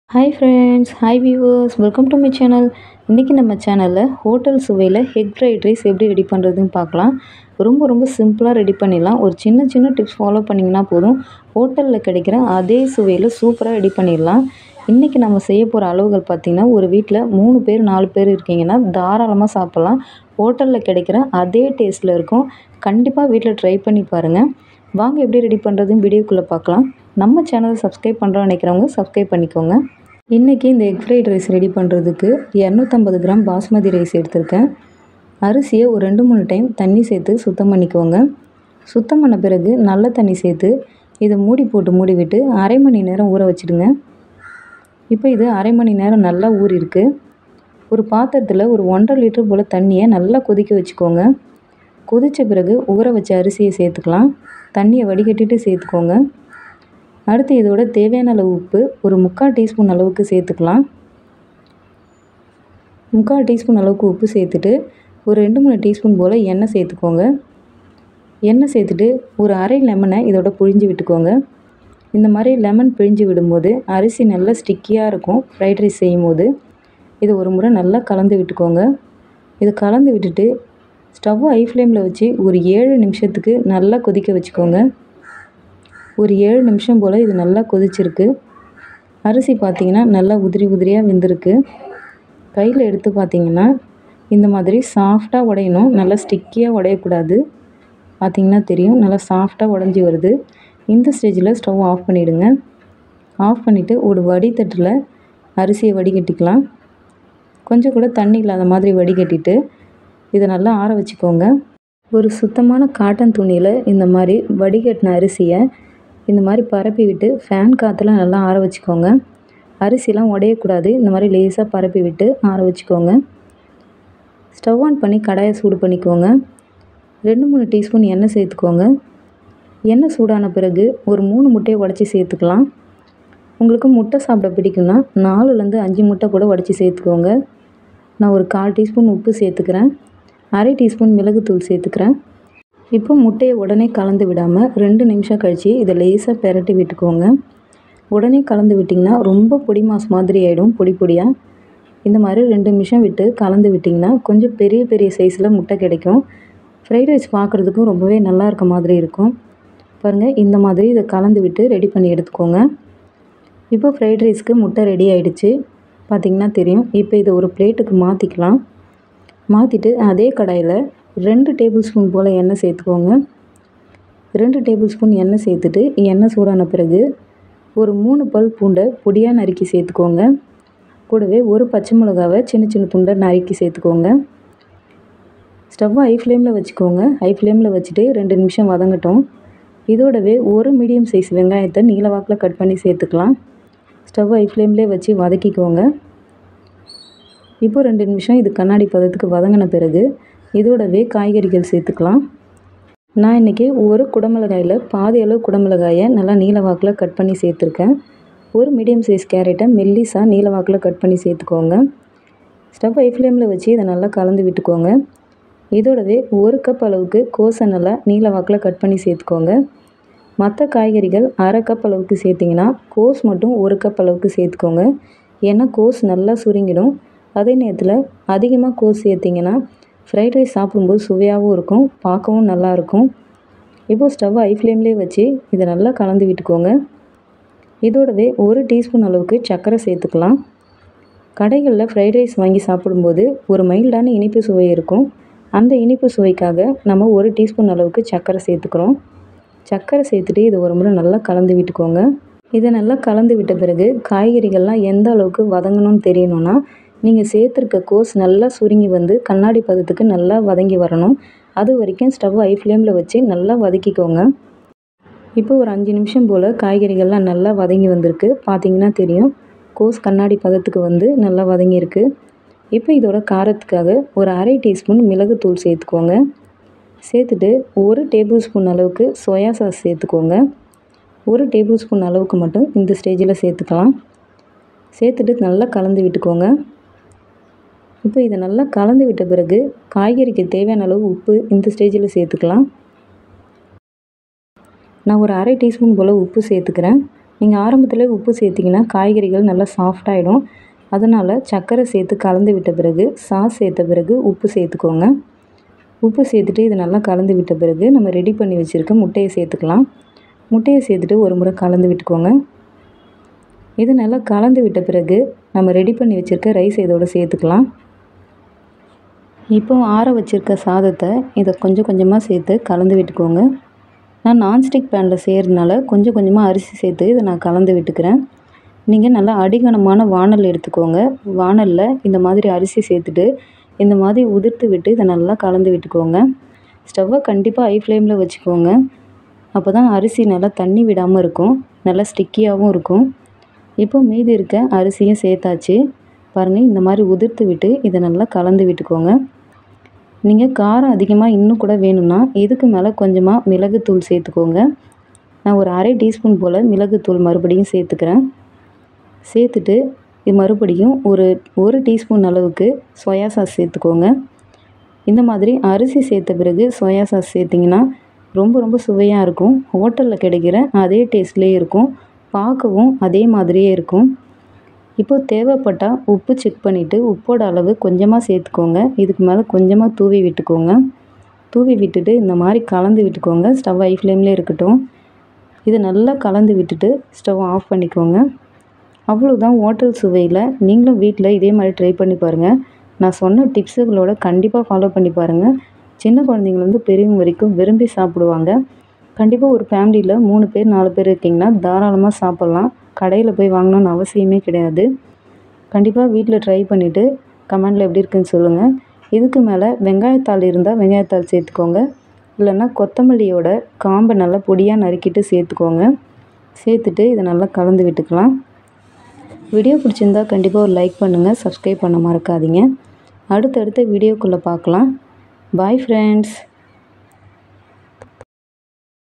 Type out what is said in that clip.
Hi friends, hi viewers, welcome to my channel. இன்றைக்கி நம்ம சேனலில் ஹோட்டல் சுவையில் எக் ஃப்ரைட் ரைஸ் எப்படி ரெடி பண்ணுறதுன்னு பார்க்கலாம். ரொம்ப சிம்பிளாக ரெடி பண்ணிடலாம். ஒரு சின்ன டிப்ஸ் ஃபாலோ பண்ணிங்கன்னா போதும், ஹோட்டலில் கிடைக்கிற அதே சுவையில் சூப்பராக ரெடி பண்ணிடலாம். இன்றைக்கி நம்ம செய்ய போகிற அளவுகள் பார்த்திங்கன்னா, ஒரு வீட்டில் 3 பேர் 4 பேர் இருக்கீங்கன்னா தாராளமாக சாப்பிட்லாம். ஹோட்டலில் கிடைக்கிற அதே டேஸ்ட்டில் இருக்கும். கண்டிப்பாக வீட்டில் ட்ரை பண்ணி பாருங்கள். வாங்க எப்படி ரெடி பண்ணுறதுன்னு வீடியோக்குள்ளே பார்க்கலாம். நம்ம சேனலை சப்ஸ்கிரைப் பண்ணுறோன்னு நினைக்கிறவங்க சப்ஸ்கிரைப் பண்ணிக்கோங்க. இன்றைக்கி இந்த எக் ஃப்ரைட் ரைஸ் ரெடி பண்ணுறதுக்கு 250 கிராம் பாஸ்மதி ரைஸ் எடுத்திருக்கேன். அரிசியை ஒரு 2-3 டைம் தண்ணி சேர்த்து சுத்தம் பண்ணிக்கோங்க. சுத்தம் பண்ண பிறகு நல்ல தண்ணி சேர்த்து இதை மூடிவிட்டு அரை மணி நேரம் ஊற வச்சுடுங்க. இப்போ இது அரை மணி நேரம் நல்லா ஊறிருக்கு. ஒரு பாத்திரத்தில் ஒரு 1.5 லிட்டர் போல் தண்ணியை நல்லா கொதிக்க வச்சுக்கோங்க. கொதித்த பிறகு ஊற வச்ச அரிசியை சேர்த்துக்கலாம். தண்ணியை வடிகட்டிட்டு சேர்த்துக்கோங்க. அடுத்து இதோட தேவையான அளவு உப்பு ஒரு 3/4 டீஸ்பூன் அளவுக்கு சேர்த்துக்கலாம். 3/4 டீஸ்பூன் அளவுக்கு உப்பு சேர்த்துட்டு ஒரு 2-3 டீஸ்பூன் போல் எண்ணெய் சேர்த்துக்கோங்க. எண்ணெய் சேர்த்துட்டு ஒரு அரை லெமனை இதோட புழிஞ்சு விட்டுக்கோங்க. இந்த மாதிரி லெமன் பிழிஞ்சு விடும்போது அரிசி நல்லா ஸ்டிக்கியாக இருக்கும். ஃப்ரைட் ரைஸ் செய்யும்போது இதை ஒரு முறை நல்லா கலந்து விட்டுக்கோங்க. இது கலந்து விட்டுட்டு ஸ்டவ் ஹை ஃப்ளேமில் வச்சு ஒரு 7 நிமிஷத்துக்கு நல்லா கொதிக்க வச்சுக்கோங்க. ஒரு 7 நிமிஷம் போல் இது நல்லா கொதிச்சிருக்கு. அரிசி பார்த்திங்கன்னா நல்லா உதிரியாக வெந்திருக்கு. கையில் எடுத்து பார்த்திங்கன்னா இந்த மாதிரி சாஃப்டாக உடையணும். நல்லா ஸ்டிக்கியாக உடையக்கூடாது. பார்த்திங்கன்னா தெரியும், நல்லா சாஃப்டாக உடஞ்சி வருது. இந்த ஸ்டேஜில் ஸ்டவ் ஆஃப் பண்ணிவிடுங்க. ஆஃப் பண்ணிவிட்டு ஒரு வடித்தட்டில் அரிசியை வடிகட்டிக்கலாம். கொஞ்சம் கூட தண்ணி இல்லாத மாதிரி வடிகட்டிட்டு இதை நல்லா ஆற வச்சுக்கோங்க. ஒரு சுத்தமான காட்டன் துணியில் இந்த மாதிரி வடிகட்டின அரிசியை இந்த மாதிரி பரப்பி விட்டு ஃபேன் காற்றுல நல்லா ஆற வச்சுக்கோங்க. அரிசிலாம் உடையக்கூடாது. இந்த மாதிரி லேசாக பரப்பி விட்டு ஆற வச்சுக்கோங்க. ஸ்டவ் ஆன் பண்ணி கடாயை சூடு பண்ணிக்கோங்க. 2-3 டீஸ்பூன் எண்ணெய் சேர்த்துக்கோங்க. எண்ணெய் சூடான பிறகு ஒரு 3 முட்டையை உடச்சி சேர்த்துக்கலாம். உங்களுக்கு முட்டை சாப்பிட பிடிக்குன்னா 4லேருந்து 5 முட்டை கூட உடச்சி சேர்த்துக்கோங்க. நான் ஒரு 1/4 டீஸ்பூன் உப்பு சேர்த்துக்கிறேன். அரை டீஸ்பூன் மிளகுத்தூள் சேர்த்துக்கிறேன். இப்போ முட்டையை உடனே கலந்து விடாமல் 2 நிமிஷம் கழித்து இதை லேசாக பெரட்டி விட்டுக்கோங்க. உடனே கலந்து விட்டிங்கன்னா ரொம்ப பொடி மாஸ் மாதிரி ஆகிடும், பொடியாக. இந்த மாதிரி 2 நிமிஷம் விட்டு கலந்து விட்டிங்கன்னா கொஞ்சம் பெரிய சைஸில் முட்டை கிடைக்கும். ஃப்ரைட் ரைஸ் பார்க்குறதுக்கும் ரொம்பவே நல்லா இருக்க மாதிரி இருக்கும். பாருங்கள், இந்த மாதிரி இதை கலந்து விட்டு ரெடி பண்ணி எடுத்துக்கோங்க. இப்போ ஃப்ரைட் ரைஸ்க்கு முட்டை ரெடி ஆகிடுச்சு. பார்த்திங்கன்னா தெரியும். இப்போ இதை ஒரு பிளேட்டுக்கு மாற்றிக்கலாம். மாற்றிட்டு அதே கடாயில் 2 டேபிள் ஸ்பூன் போல் எண்ணெய் சேர்த்துக்கோங்க. 2 டேபிள் ஸ்பூன் எண்ணெய் சேர்த்துட்டு எண்ணெய் சூடான பிறகு ஒரு 3 பல் பூண்டை பொடியாக நறுக்கி சேர்த்துக்கோங்க. கூடவே ஒரு பச்சை மிளகாவை சின்ன துண்டை நறுக்கி சேர்த்துக்கோங்க. ஸ்டவ்வை ஹை ஃப்ளேமில் வச்சுக்கோங்க. ஹை ஃப்ளேமில் வச்சுட்டு 2 நிமிஷம் வதங்கட்டும். இதோடவே ஒரு மீடியம் சைஸ் வெங்காயத்தை நீல வாக்கில் கட் பண்ணி சேர்த்துக்கலாம். ஸ்டவ் ஹை ஃப்ளேம்லேயே வச்சு வதக்கிக்கோங்க. இப்போ 2 நிமிஷம் இது கண்ணாடி பதத்துக்கு வதங்கின பிறகு இதோடவே காய்கறிகள் சேர்த்துக்கலாம். நான் இன்றைக்கி ஒரு குடமிளகாயில் பாதி அளவு குடமிளகாயை நல்லா நீல வாக்கில் கட் பண்ணி சேர்த்துருக்கேன். ஒரு மீடியம் சைஸ் கேரட்டை மெல்லிஸாக நீல வாக்கில் கட் பண்ணி சேர்த்துக்கோங்க. ஸ்டவ் ஹை ஃப்ளேமில் வச்சு இதை நல்லா கலந்து விட்டுக்கோங்க. இதோடவே 1 கப் அளவுக்கு கோஸை நல்லா நீல வாக்கில் கட் பண்ணி சேர்த்துக்கோங்க. மற்ற காய்கறிகள் அரை கப் அளவுக்கு சேர்த்திங்கன்னா கோஸ் மட்டும் 1 கப் அளவுக்கு சேர்த்துக்கோங்க. ஏன்னா கோஸ் நல்லா சுருங்கிடும். அதே நேரத்தில் அதிகமாக கோஸ் சேர்த்திங்கன்னா ஃப்ரைட் ரைஸ் சாப்பிடும்போது சுவையாகவும் இருக்கும், பார்க்கவும் நல்லாயிருக்கும். இப்போது ஸ்டவ் ஹை ஃப்ளேம்லேயே வச்சு இதை நல்லா கலந்து விட்டுக்கோங்க. இதோடவே 1 டீஸ்பூன் அளவுக்கு சர்க்கரை சேர்த்துக்கலாம். கடைகளில் ஃப்ரைட் ரைஸ் வாங்கி சாப்பிடும்போது ஒரு மைல்டான இனிப்பு சுவை இருக்கும். அந்த இனிப்பு சுவைக்காக நம்ம 1 டீஸ்பூன் அளவுக்கு சர்க்கரை சேர்த்துக்கிறோம். சர்க்கரை சேர்த்துட்டு இதை ஒரு முறை நல்லா கலந்து விட்டுக்கோங்க. இதை நல்லா கலந்து விட்ட பிறகு காய்கறிகள்லாம் எந்த அளவுக்கு வதங்கணும்னு தெரியணும்னா, நீங்கள் சேர்த்துருக்க கோஸ் நல்லா சுருங்கி வந்து கண்ணாடி பதத்துக்கு நல்லா வதங்கி வரணும். அது வரைக்கும் ஸ்டவ் ஹை ஃப்ளேமில் வச்சு நல்லா வதக்கிக்கோங்க. இப்போ ஒரு 5 நிமிஷம் போல் காய்கறிகள்லாம் நல்லா வதங்கி வந்திருக்கு. பார்த்திங்கன்னா தெரியும், கோஸ் கண்ணாடி பதத்துக்கு வந்து நல்லா வதங்கியிருக்கு. இப்போ இதோட காரத்துக்காக ஒரு அரை டீஸ்பூன் மிளகுத்தூள் சேர்த்துக்கோங்க. சேர்த்துட்டு 1 டேபிள் ஸ்பூன் அளவுக்கு சோயா சாஸ் சேர்த்துக்கோங்க. 1 டேபிள் ஸ்பூன் அளவுக்கு மட்டும் இந்த ஸ்டேஜில் சேர்த்துக்கலாம். சேர்த்துட்டு நல்லா கலந்து விட்டுக்கோங்க. இப்போ இதை நல்லா கலந்து விட்ட பிறகு காய்கறிக்கு தேவையான அளவு உப்பு இந்த ஸ்டேஜில் சேர்த்துக்கலாம். நான் ஒரு அரை டீஸ்பூன் போல் உப்பு சேர்த்துக்கிறேன். நீங்கள் ஆரம்பத்தில் உப்பு சேர்த்திங்கன்னா காய்கறிகள் நல்லா சாஃப்டாகிடும். அதனால் சர்க்கரை சேர்த்து கலந்து விட்ட பிறகு சாஸ் சேர்த்த பிறகு உப்பு சேர்த்துக்கோங்க. உப்பு சேர்த்துட்டு இதை நல்லா கலந்து விட்ட பிறகு நம்ம ரெடி பண்ணி வச்சுருக்க முட்டையை சேர்த்துக்கலாம். முட்டையை சேர்த்துட்டு ஒரு முறை கலந்து விட்டுக்கோங்க. இது நல்லா கலந்து விட்ட பிறகு நம்ம ரெடி பண்ணி வச்சுருக்க ரைஸ் இதோடு சேர்த்துக்கலாம். இப்போ ஆற வச்சுருக்க சாதத்தை இதை கொஞ்சம் கொஞ்சமாக சேர்த்து கலந்து விட்டுக்கோங்க. நான் நான்ஸ்டிக் பேனில் செய்கிறதுனால கொஞ்சம் கொஞ்சமாக அரிசி சேர்த்து இதை நான் கலந்து விட்டுக்கிறேன். நீங்கள் நல்லா அடிகனமான வானல் எடுத்துக்கோங்க. வானலில் இந்த மாதிரி அரிசி சேர்த்துட்டு இந்த மாதிரி உதிர்த்து விட்டு இதை நல்லா கலந்து விட்டுக்கோங்க. ஸ்டவ்வை கண்டிப்பாக ஹை ஃப்ளேமில் வச்சுக்கோங்க. அப்போ தான் அரிசி நல்லா தண்ணி விடாமல் இருக்கும், நல்லா ஸ்டிக்கியாகவும் இருக்கும். இப்போ மீதி இருக்க அரிசியும் சேர்த்தாச்சு. பாருங்கள், இந்த மாதிரி உதிர்த்து விட்டு இதை நல்லா கலந்து விட்டுக்கோங்க. நீங்கள் காரம் அதிகமாக இன்னும் கூட வேணும்னா இதுக்கு மேலே கொஞ்சமாக மிளகுத்தூள் சேர்த்துக்கோங்க. நான் ஒரு அரை டீஸ்பூன் போல் மிளகுத்தூள் மறுபடியும் சேர்த்துக்கிறேன். சேர்த்துட்டு இது மறுபடியும் ஒரு டீஸ்பூன் அளவுக்கு சோயா சாஸ் சேர்த்துக்கோங்க. இந்த மாதிரி அரிசி சேர்த்த பிறகு சோயா சாஸ் சேர்த்திங்கன்னா ரொம்ப ரொம்ப சுவையாக இருக்கும். ஹோட்டலில் கிடைக்கிற அதே டேஸ்ட்லேயே இருக்கும், பார்க்கவும் அதே மாதிரியே இருக்கும். இப்போது தேவைப்பட்டால் உப்பு செக் பண்ணிவிட்டு உப்போட அளவு கொஞ்சமாக சேர்த்துக்கோங்க. இதுக்கு மேலே கொஞ்சமாக தூவி விட்டுக்கோங்க. தூவி விட்டுட்டு இந்த மாதிரி கலந்து விட்டுக்கோங்க. ஸ்டவ் ஹை ஃப்ளேம்லேயே இருக்கட்டும். இது நல்லா கலந்து விட்டுட்டு ஸ்டவ் ஆஃப் பண்ணிக்கோங்க. அவ்வளோதான், ஹோட்டல் சுவையில் நீங்களும் வீட்டில் இதே மாதிரி ட்ரை பண்ணி பாருங்கள். நான் சொன்ன டிப்ஸுகளோட கண்டிப்பாக ஃபாலோ பண்ணி பாருங்கள். சின்ன குழந்தைங்கள்லேருந்து பெரியவங்க வரைக்கும் விரும்பி சாப்பிடுவாங்க. கண்டிப்பாக ஒரு ஃபேமிலியில் 3 பேர் 4 பேர் இருக்கீங்கன்னா தாராளமாக சாப்பிட்லாம். கடையில் போய் வாங்கணுன்னு அவசியமே கிடையாது. கண்டிப்பாக வீட்டில் ட்ரை பண்ணிவிட்டு கமெண்டில் எப்படி இருக்குன்னு சொல்லுங்கள். இதுக்கு மேலே வெங்காயத்தாள் இருந்தால் வெங்காயத்தாள் சேர்த்துக்கோங்க. இல்லைன்னா கொத்தமல்லியோட காம்பை நல்லா பொடியாக நறுக்கிட்டு சேர்த்துக்கோங்க. சேர்த்துட்டு இதை நல்லா கலந்து விட்டுக்கலாம். வீடியோ பிடிச்சிருந்தா கண்டிப்பாக ஒரு லைக் பண்ணுங்கள், சப்ஸ்கிரைப் பண்ண மறக்காதீங்க. அடுத்தடுத்த வீடியோக்குள்ளே பார்க்கலாம். Bye friends.